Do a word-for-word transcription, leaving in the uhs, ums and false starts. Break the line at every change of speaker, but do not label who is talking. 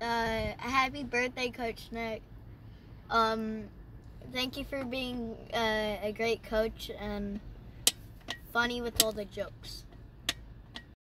Uh, happy birthday, Coach Nick. Um, thank you for being uh, a great coach and funny with all the jokes.